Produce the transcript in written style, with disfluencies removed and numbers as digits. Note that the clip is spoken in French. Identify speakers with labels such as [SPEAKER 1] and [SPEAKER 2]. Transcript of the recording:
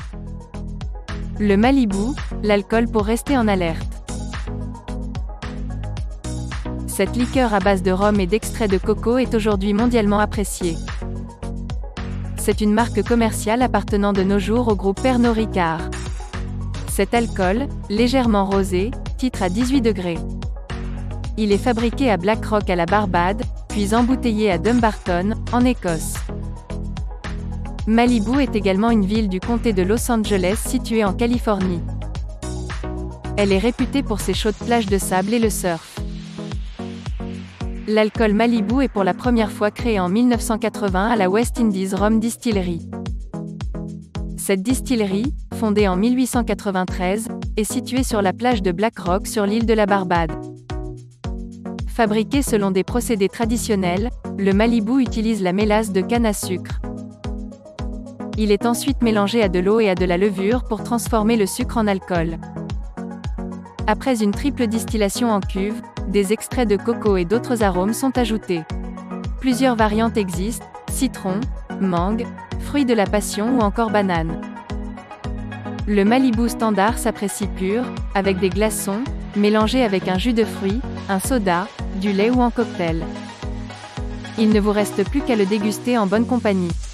[SPEAKER 1] Le Malibu, l'alcool pour rester en alerte. Cette liqueur à base de rhum et d'extrait de coco est aujourd'hui mondialement appréciée. C'est une marque commerciale appartenant de nos jours au groupe Pernod Ricard. Cet alcool, légèrement rosé, titre à 18 degrés. Il est fabriqué à Black Rock à la Barbade, puis embouteillé à Dumbarton, en Écosse. Malibu est également une ville du comté de Los Angeles située en Californie. Elle est réputée pour ses chaudes plages de sable et le surf. L'alcool Malibu est pour la première fois créé en 1980 à la West Indies Rum Distillery. Cette distillerie, fondée en 1893, est située sur la plage de Black Rock sur l'île de la Barbade. Fabriqué selon des procédés traditionnels, le Malibu utilise la mélasse de canne à sucre. Il est ensuite mélangé à de l'eau et à de la levure pour transformer le sucre en alcool. Après une triple distillation en cuve, des extraits de coco et d'autres arômes sont ajoutés. Plusieurs variantes existent: citron, mangue, fruit de la passion ou encore banane. Le Malibu standard s'apprécie pur, avec des glaçons, mélangés avec un jus de fruits, un soda, du lait ou en cocktail. Il ne vous reste plus qu'à le déguster en bonne compagnie.